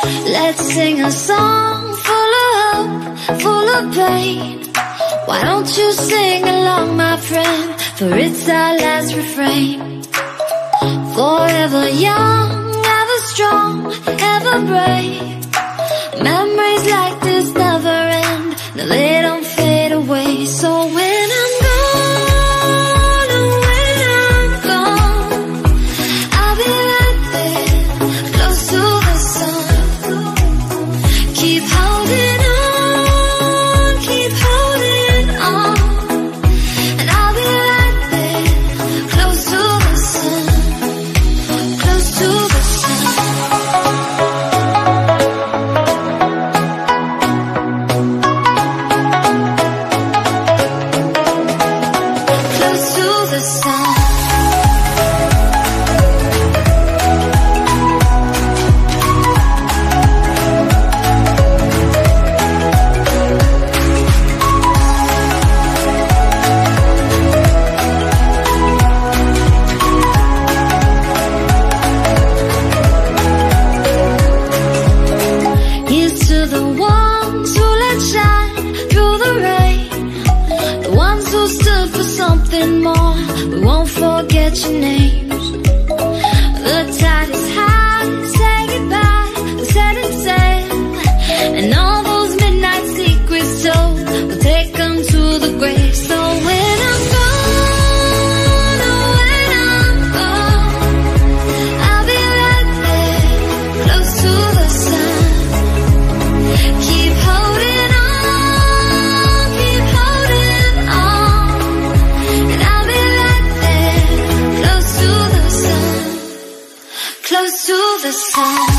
Let's sing a song full of hope, full of pain. Why don't you sing along, my friend? For it's our last refrain. Forever young, ever strong, ever brave. Memories like this never end. No, they don't fade away. So when I'm gone, oh, when I'm gone, I'll be right there, close to the sun. Keep holding on, keep holding on. And I'll be right there, close to the sun, close to the sun. Close to the sun. Here's to the ones who let shine through the rain, the ones who stood for something more. We won't forget your names. The tide is high, say goodbye, we're setting sail. And all those midnight secrets told, we'll take them to the grave. So when I'm gone, oh, when I'm gone, I'll be right there, close to the sun. Keep holding on, keep holding on. And I'll be right there, close to the sun, close to the sun.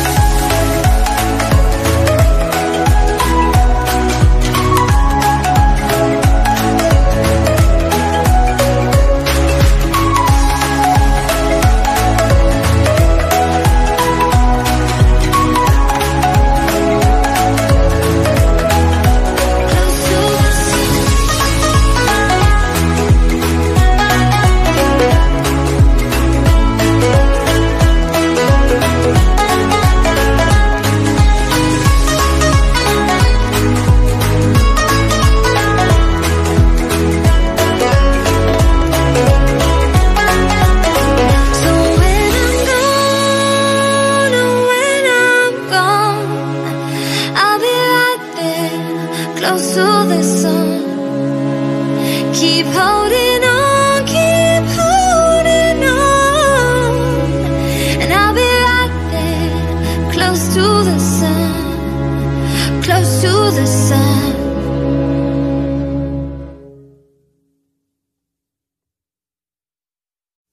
So when I'm gone, oh, when I'm gone, I'll be right there, close to the sun. Keep holding on, keep holding on. And I'll be right there, close to the sun, close to the sun.